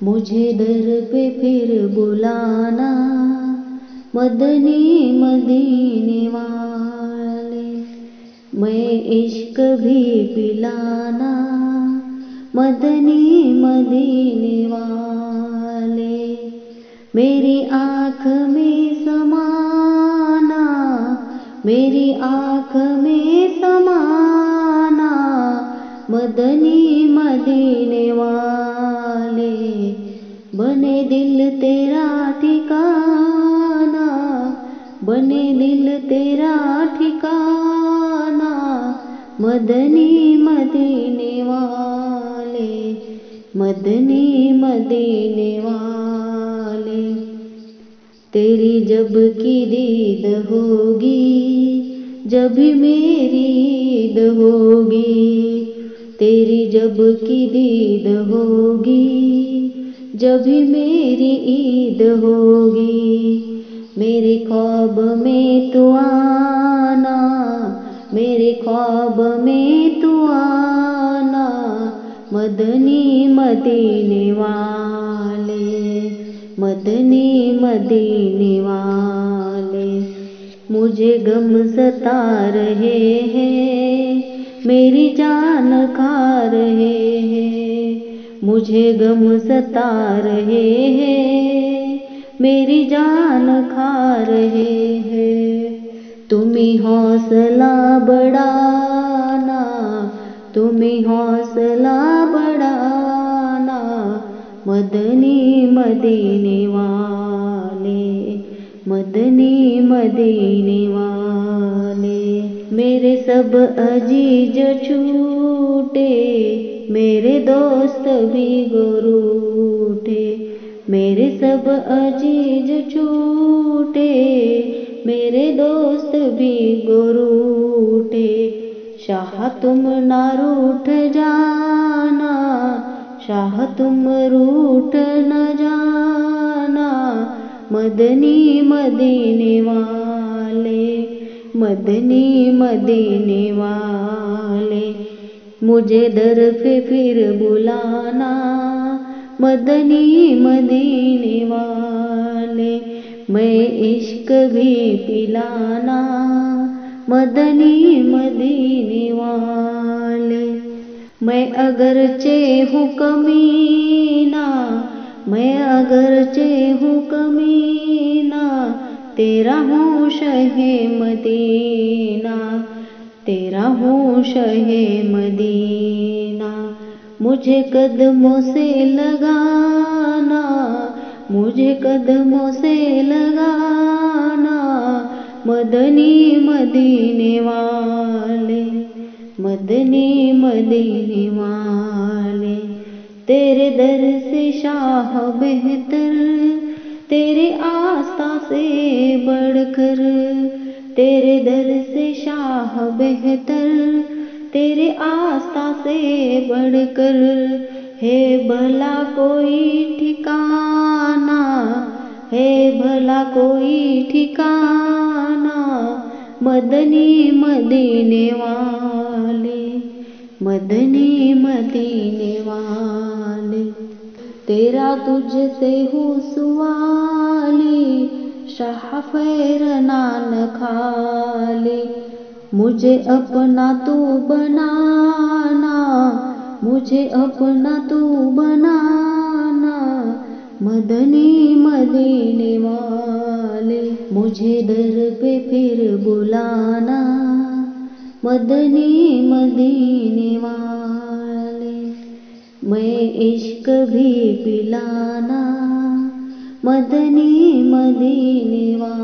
मुझे दर पे फिर बुलाना, मदनी मदीने वाले। मैं इश्क भी पिलाना, मदनी मदीने वाले। मेरी आँख में समाना, मेरी आँख में समाना, मदनी मदीने वाले। बने दिल तेरा ठिकाना, बने दिल तेरा ठिकाना, मदनी मदीने वाले, मदनी मदीने वाले। तेरी जब की दीद होगी, जब मेरी ईद होगी। तेरी जब की दीद होगी, जब मेरी ईद होगी। मेरे ख्वाब में तू आना, मेरे ख्वाब में तू आना, मदनी मदीने वाले, मदनी मदीने वाले। मुझे गम सता रहे हैं, मेरी जान खा रहे हैं। मुझे गम सता रहे हैं, मेरी जान खा रहे हैं। तुम ही हौसला बढ़ाना, तुम ही हौसला बढ़ाना, मदनी मदीने वाले, मदनी मदीने वाले। मेरे सब अजीज छूटे, मेरे दोस्त भी गुरूठे। मेरे सब अजीज छूटे, मेरे दोस्त भी गुरूठे। शाह तुम ना रूठ जाना, शाह तुम रूठ न जाना, मदनी मदीने वाले, मदनी मदीने वाले। मुझे दर पे फिर बुलाना, मदनी मदीने वाले। मैं इश्क भी पिलाना, मदनी मदीने वाले। मैं अगरचे हूँ कमीना, मैं अगरचे हूँ कमीना, तेरा हूँ शहे मदीना, तेरा हूँ शहे मदीना। मुझे कदमों से लगाना, मुझे कदमों से लगाना, मदनी मदीने वाले, मदनी मदीने वाले। तेरे दर से शाह बेहतर, तेरे आस्था से बढ़कर। तेरे दर से शाह बेहतर, तेरे आस्था से बढ़कर। है भला कोई ठिकाना, है भला कोई ठिकाना, मदनी मदीने वाले, मदनी मदीने वाले। तेरा तुझसे हूँ सवाली, शाह फैरनान खाली। मुझे अपना तू बनाना, मुझे अपना तू बनाना, मदनी मदीने वाले। मुझे दर पे फिर बुलाना, मदनी मदीने वाले। मैं इश्क भी पिलाना, मदनी मदीने वाले।